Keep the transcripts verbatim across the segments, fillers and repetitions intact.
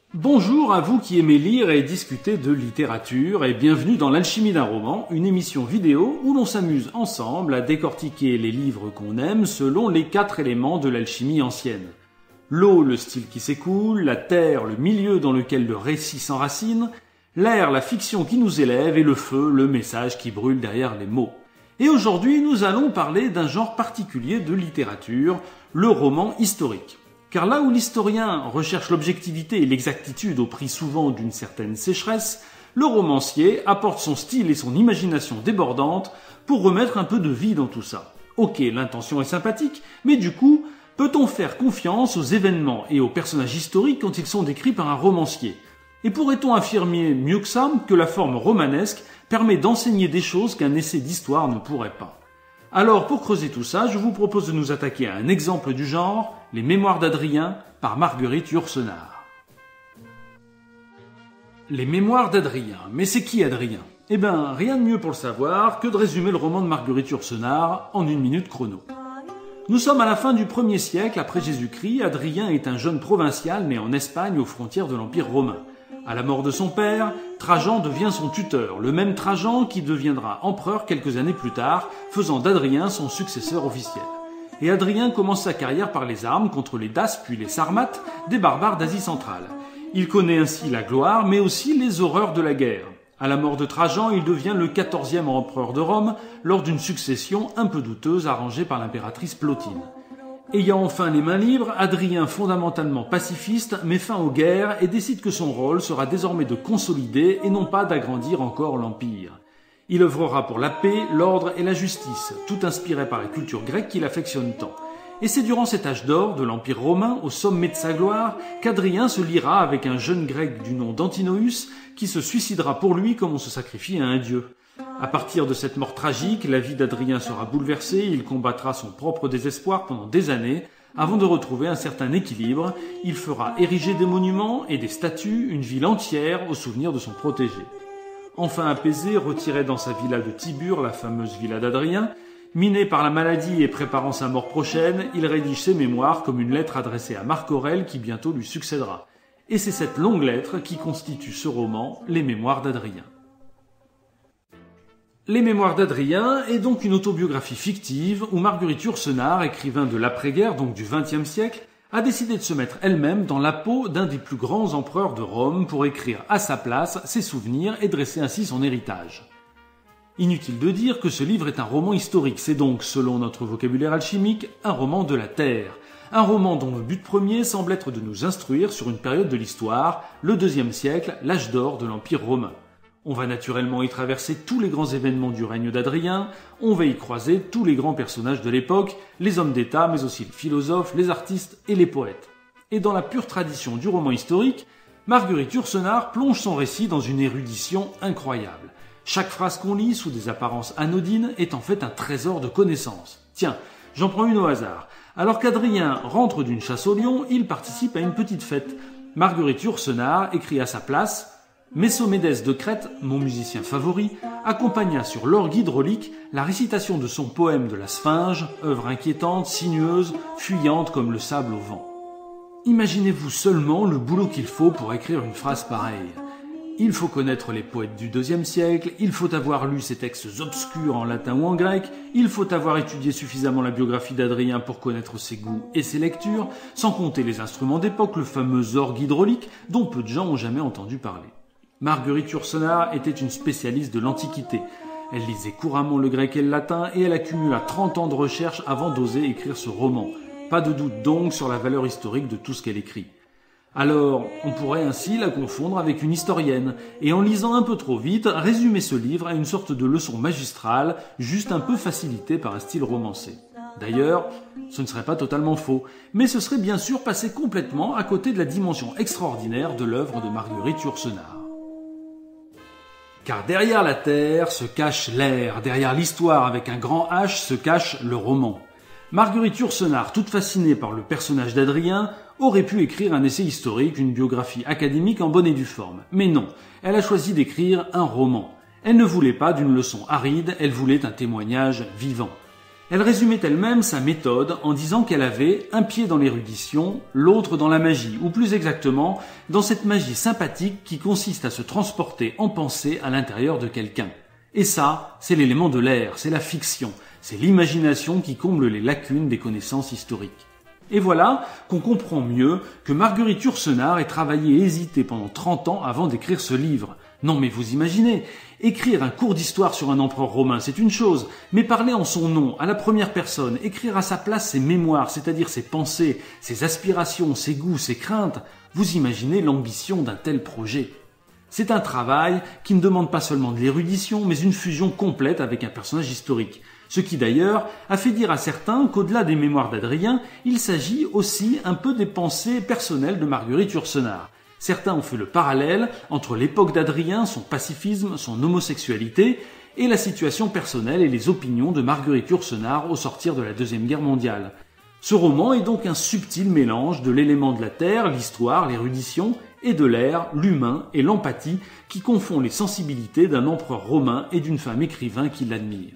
Bonjour à vous qui aimez lire et discuter de littérature et bienvenue dans l'Alchimie d'un roman, une émission vidéo où l'on s'amuse ensemble à décortiquer les livres qu'on aime selon les quatre éléments de l'alchimie ancienne. L'eau, le style qui s'écoule, la terre, le milieu dans lequel le récit s'enracine, l'air, la fiction qui nous élève et le feu, le message qui brûle derrière les mots. Et aujourd'hui, nous allons parler d'un genre particulier de littérature, le roman historique. Car là où l'historien recherche l'objectivité et l'exactitude au prix souvent d'une certaine sécheresse, le romancier apporte son style et son imagination débordante pour remettre un peu de vie dans tout ça. Ok, l'intention est sympathique, mais du coup, peut-on faire confiance aux événements et aux personnages historiques quand ils sont décrits par un romancier? Et pourrait-on affirmer mieux que ça que la forme romanesque permet d'enseigner des choses qu'un essai d'histoire ne pourrait pas? Alors, pour creuser tout ça, je vous propose de nous attaquer à un exemple du genre, Les Mémoires d'Adrien, par Marguerite Yourcenar. Les Mémoires d'Adrien. Mais c'est qui Adrien? Eh ben, rien de mieux pour le savoir que de résumer le roman de Marguerite Yourcenar en une minute chrono. Nous sommes à la fin du premier siècle après Jésus-Christ. Adrien est un jeune provincial né en Espagne aux frontières de l'Empire romain. À la mort de son père, Trajan devient son tuteur, le même Trajan qui deviendra empereur quelques années plus tard, faisant d'Adrien son successeur officiel. Et Adrien commence sa carrière par les armes contre les Daces puis les Sarmates, des barbares d'Asie centrale. Il connaît ainsi la gloire, mais aussi les horreurs de la guerre. À la mort de Trajan, il devient le quatorzième empereur de Rome, lors d'une succession un peu douteuse arrangée par l'impératrice Plotine. Ayant enfin les mains libres, Adrien, fondamentalement pacifiste, met fin aux guerres et décide que son rôle sera désormais de consolider et non pas d'agrandir encore l'Empire. Il œuvrera pour la paix, l'ordre et la justice, tout inspiré par la culture grecque qu'il affectionne tant. Et c'est durant cet âge d'or de l'Empire romain, au sommet de sa gloire, qu'Adrien se liera avec un jeune grec du nom d'Antinoüs qui se suicidera pour lui comme on se sacrifie à un dieu. À partir de cette mort tragique, la vie d'Adrien sera bouleversée, il combattra son propre désespoir pendant des années, avant de retrouver un certain équilibre, il fera ériger des monuments et des statues, une ville entière au souvenir de son protégé. Enfin apaisé, retiré dans sa villa de Tibur, la fameuse villa d'Adrien, miné par la maladie et préparant sa mort prochaine, il rédige ses mémoires comme une lettre adressée à Marc Aurèle qui bientôt lui succédera. Et c'est cette longue lettre qui constitue ce roman, Les Mémoires d'Adrien. Les Mémoires d'Adrien est donc une autobiographie fictive où Marguerite Yourcenar, écrivain de l'après-guerre, donc du vingtième siècle, a décidé de se mettre elle-même dans la peau d'un des plus grands empereurs de Rome pour écrire à sa place ses souvenirs et dresser ainsi son héritage. Inutile de dire que ce livre est un roman historique, c'est donc, selon notre vocabulaire alchimique, un roman de la Terre. Un roman dont le but premier semble être de nous instruire sur une période de l'histoire, le deuxième siècle, l'âge d'or de l'Empire romain. On va naturellement y traverser tous les grands événements du règne d'Adrien, on va y croiser tous les grands personnages de l'époque, les hommes d'État, mais aussi les philosophes, les artistes et les poètes. Et dans la pure tradition du roman historique, Marguerite Yourcenar plonge son récit dans une érudition incroyable. Chaque phrase qu'on lit, sous des apparences anodines, est en fait un trésor de connaissances. Tiens, j'en prends une au hasard. Alors qu'Adrien rentre d'une chasse au lion, il participe à une petite fête. Marguerite Yourcenar écrit à sa place « Messomédès de Crète, mon musicien favori, accompagna sur l'orgue hydraulique la récitation de son poème de la Sphinge, œuvre inquiétante, sinueuse, fuyante comme le sable au vent. » Imaginez-vous seulement le boulot qu'il faut pour écrire une phrase pareille. Il faut connaître les poètes du deuxième siècle, il faut avoir lu ces textes obscurs en latin ou en grec, il faut avoir étudié suffisamment la biographie d'Adrien pour connaître ses goûts et ses lectures, sans compter les instruments d'époque, le fameux orgue hydraulique dont peu de gens ont jamais entendu parler. Marguerite Yourcenar était une spécialiste de l'Antiquité. Elle lisait couramment le grec et le latin et elle accumula trente ans de recherche avant d'oser écrire ce roman. Pas de doute donc sur la valeur historique de tout ce qu'elle écrit. Alors, on pourrait ainsi la confondre avec une historienne, et en lisant un peu trop vite, résumer ce livre à une sorte de leçon magistrale, juste un peu facilitée par un style romancé. D'ailleurs, ce ne serait pas totalement faux, mais ce serait bien sûr passer complètement à côté de la dimension extraordinaire de l'œuvre de Marguerite Yourcenar. Car derrière la terre se cache l'air, derrière l'histoire avec un grand H se cache le roman. Marguerite Yourcenar, toute fascinée par le personnage d'Adrien, aurait pu écrire un essai historique, une biographie académique en bonne et due forme. Mais non, elle a choisi d'écrire un roman. Elle ne voulait pas d'une leçon aride, elle voulait un témoignage vivant. Elle résumait elle-même sa méthode en disant qu'elle avait un pied dans l'érudition, l'autre dans la magie, ou plus exactement, dans cette magie sympathique qui consiste à se transporter en pensée à l'intérieur de quelqu'un. Et ça, c'est l'élément de l'air, c'est la fiction, c'est l'imagination qui comble les lacunes des connaissances historiques. Et voilà qu'on comprend mieux que Marguerite Yourcenar ait travaillé et hésité pendant trente ans avant d'écrire ce livre. Non mais vous imaginez, écrire un cours d'histoire sur un empereur romain, c'est une chose, mais parler en son nom, à la première personne, écrire à sa place ses mémoires, c'est-à-dire ses pensées, ses aspirations, ses goûts, ses craintes, vous imaginez l'ambition d'un tel projet. C'est un travail qui ne demande pas seulement de l'érudition, mais une fusion complète avec un personnage historique. Ce qui d'ailleurs a fait dire à certains qu'au-delà des mémoires d'Adrien, il s'agit aussi un peu des pensées personnelles de Marguerite Yourcenar. Certains ont fait le parallèle entre l'époque d'Adrien, son pacifisme, son homosexualité, et la situation personnelle et les opinions de Marguerite Yourcenar au sortir de la Deuxième Guerre mondiale. Ce roman est donc un subtil mélange de l'élément de la terre, l'histoire, l'érudition, et de l'air, l'humain et l'empathie qui confond les sensibilités d'un empereur romain et d'une femme écrivain qui l'admire.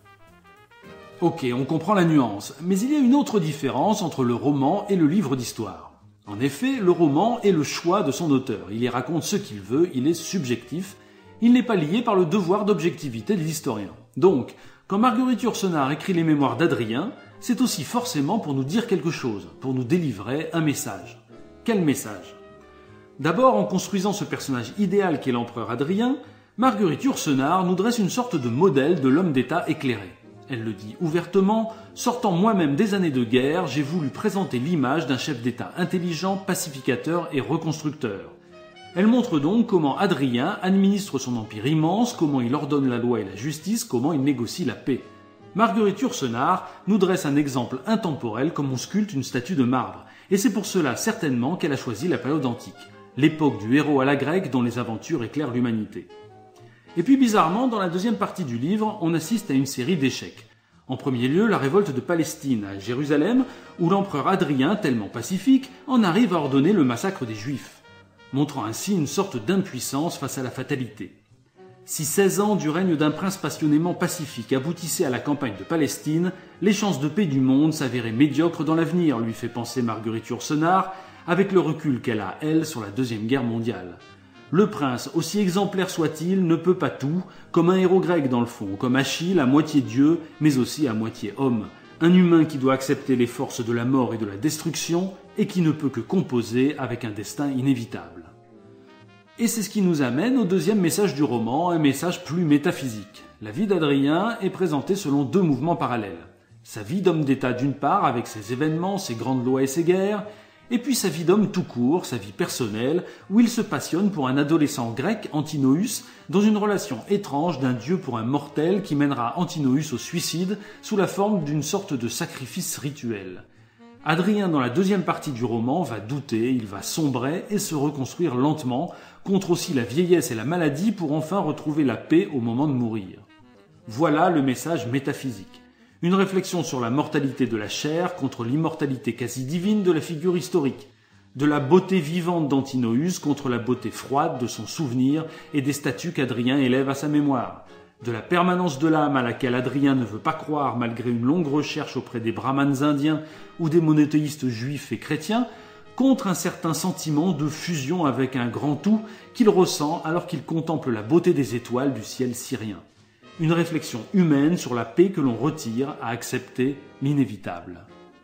Ok, on comprend la nuance, mais il y a une autre différence entre le roman et le livre d'histoire. En effet, le roman est le choix de son auteur. Il y raconte ce qu'il veut, il est subjectif, il n'est pas lié par le devoir d'objectivité de l'historien. Donc, quand Marguerite Yourcenar écrit les mémoires d'Adrien, c'est aussi forcément pour nous dire quelque chose, pour nous délivrer un message. Quel message ? D'abord, en construisant ce personnage idéal qu'est l'empereur Adrien, Marguerite Yourcenar nous dresse une sorte de modèle de l'homme d'État éclairé. Elle le dit ouvertement, sortant moi-même des années de guerre, j'ai voulu présenter l'image d'un chef d'État intelligent, pacificateur et reconstructeur. Elle montre donc comment Adrien administre son empire immense, comment il ordonne la loi et la justice, comment il négocie la paix. Marguerite Yourcenar nous dresse un exemple intemporel comme on sculpte une statue de marbre, et c'est pour cela certainement qu'elle a choisi la période antique, l'époque du héros à la grecque dont les aventures éclairent l'humanité. Et puis bizarrement, dans la deuxième partie du livre, on assiste à une série d'échecs. En premier lieu, la révolte de Palestine à Jérusalem, où l'empereur Adrien, tellement pacifique, en arrive à ordonner le massacre des Juifs, montrant ainsi une sorte d'impuissance face à la fatalité. Si seize ans du règne d'un prince passionnément pacifique aboutissaient à la campagne de Palestine, les chances de paix du monde s'avéraient médiocres dans l'avenir, lui fait penser Marguerite Yourcenar, avec le recul qu'elle a, elle, sur la Deuxième Guerre mondiale. Le prince, aussi exemplaire soit-il, ne peut pas tout, comme un héros grec dans le fond, comme Achille, à moitié dieu, mais aussi à moitié homme. Un humain qui doit accepter les forces de la mort et de la destruction, et qui ne peut que composer avec un destin inévitable. Et c'est ce qui nous amène au deuxième message du roman, un message plus métaphysique. La vie d'Adrien est présentée selon deux mouvements parallèles. Sa vie d'homme d'État d'une part, avec ses événements, ses grandes lois et ses guerres, et puis sa vie d'homme tout court, sa vie personnelle, où il se passionne pour un adolescent grec, Antinoüs, dans une relation étrange d'un dieu pour un mortel qui mènera Antinoüs au suicide sous la forme d'une sorte de sacrifice rituel. Adrien, dans la deuxième partie du roman, va douter, il va sombrer et se reconstruire lentement, contre aussi la vieillesse et la maladie pour enfin retrouver la paix au moment de mourir. Voilà le message métaphysique. Une réflexion sur la mortalité de la chair contre l'immortalité quasi divine de la figure historique, de la beauté vivante d'Antinoüs contre la beauté froide de son souvenir et des statues qu'Adrien élève à sa mémoire, de la permanence de l'âme à laquelle Adrien ne veut pas croire malgré une longue recherche auprès des brahmanes indiens ou des monothéistes juifs et chrétiens, contre un certain sentiment de fusion avec un grand tout qu'il ressent alors qu'il contemple la beauté des étoiles du ciel syrien. Une réflexion humaine sur la paix que l'on retire à accepter l'inévitable.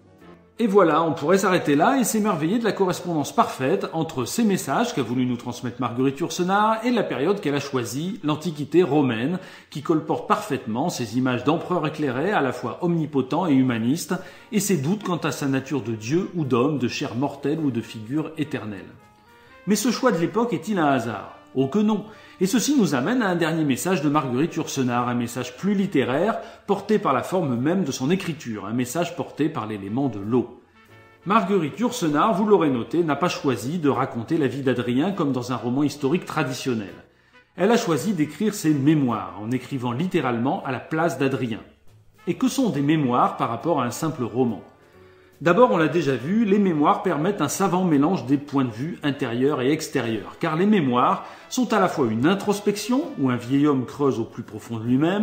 Et voilà, on pourrait s'arrêter là et s'émerveiller de la correspondance parfaite entre ces messages qu'a voulu nous transmettre Marguerite Yourcenar et la période qu'elle a choisie, l'Antiquité romaine, qui colporte parfaitement ces images d'empereurs éclairés à la fois omnipotents et humanistes, et ses doutes quant à sa nature de dieu ou d'homme, de chair mortelle ou de figure éternelle. Mais ce choix de l'époque est-il un hasard ? Oh que non. Et ceci nous amène à un dernier message de Marguerite Yourcenar, un message plus littéraire, porté par la forme même de son écriture, un message porté par l'élément de l'eau. Marguerite Yourcenar, vous l'aurez noté, n'a pas choisi de raconter la vie d'Adrien comme dans un roman historique traditionnel. Elle a choisi d'écrire ses mémoires, en écrivant littéralement à la place d'Adrien. Et que sont des mémoires par rapport à un simple roman ? D'abord, on l'a déjà vu, les mémoires permettent un savant mélange des points de vue intérieurs et extérieurs, car les mémoires sont à la fois une introspection, où un vieil homme creuse au plus profond de lui-même,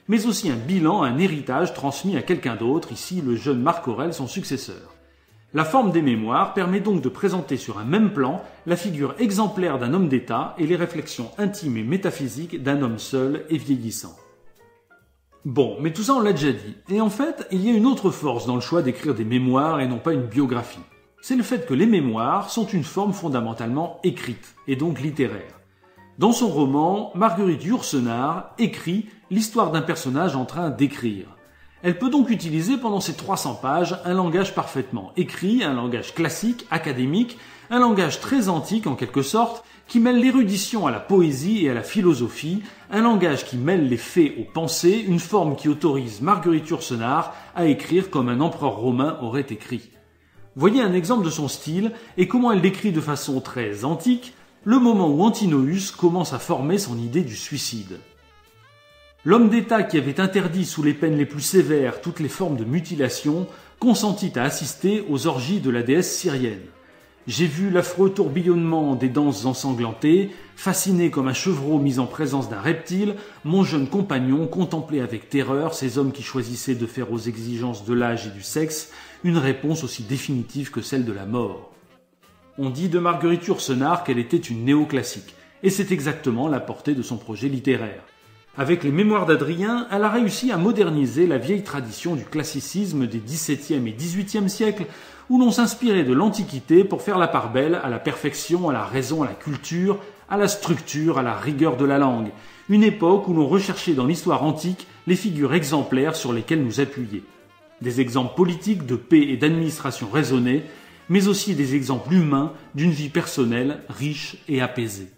mais aussi un bilan, un héritage transmis à quelqu'un d'autre, ici le jeune Marc Aurèle, son successeur. La forme des mémoires permet donc de présenter sur un même plan la figure exemplaire d'un homme d'État et les réflexions intimes et métaphysiques d'un homme seul et vieillissant. Bon, mais tout ça on l'a déjà dit. Et en fait, il y a une autre force dans le choix d'écrire des mémoires et non pas une biographie. C'est le fait que les mémoires sont une forme fondamentalement écrite, et donc littéraire. Dans son roman, Marguerite Yourcenar écrit l'histoire d'un personnage en train d'écrire. Elle peut donc utiliser pendant ces trois cents pages un langage parfaitement écrit, un langage classique, académique, un langage très antique en quelque sorte, qui mêle l'érudition à la poésie et à la philosophie, un langage qui mêle les faits aux pensées, une forme qui autorise Marguerite Yourcenar à écrire comme un empereur romain aurait écrit. Voyez un exemple de son style et comment elle décrit de façon très antique le moment où Antinoüs commence à former son idée du suicide. L'homme d'État qui avait interdit sous les peines les plus sévères toutes les formes de mutilation consentit à assister aux orgies de la déesse syrienne. J'ai vu l'affreux tourbillonnement des danses ensanglantées, fasciné comme un chevreau mis en présence d'un reptile, mon jeune compagnon contemplait avec terreur ces hommes qui choisissaient de faire aux exigences de l'âge et du sexe une réponse aussi définitive que celle de la mort. On dit de Marguerite Yourcenar qu'elle était une néoclassique, et c'est exactement la portée de son projet littéraire. Avec les Mémoires d'Adrien, elle a réussi à moderniser la vieille tradition du classicisme des dix-septième et dix-huitième siècles, où l'on s'inspirait de l'Antiquité pour faire la part belle à la perfection, à la raison, à la culture, à la structure, à la rigueur de la langue. Une époque où l'on recherchait dans l'histoire antique les figures exemplaires sur lesquelles nous appuyer. Des exemples politiques de paix et d'administration raisonnée, mais aussi des exemples humains d'une vie personnelle riche et apaisée.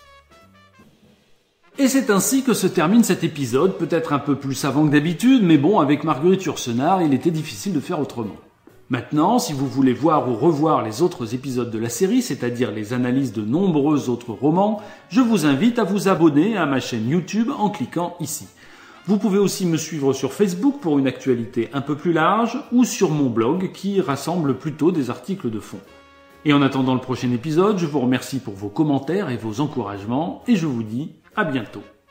Et c'est ainsi que se termine cet épisode, peut-être un peu plus savant que d'habitude, mais bon, avec Marguerite Yourcenar, il était difficile de faire autrement. Maintenant, si vous voulez voir ou revoir les autres épisodes de la série, c'est-à-dire les analyses de nombreux autres romans, je vous invite à vous abonner à ma chaîne YouTube en cliquant ici. Vous pouvez aussi me suivre sur Facebook pour une actualité un peu plus large, ou sur mon blog qui rassemble plutôt des articles de fond. Et en attendant le prochain épisode, je vous remercie pour vos commentaires et vos encouragements, et je vous dis à bientôt.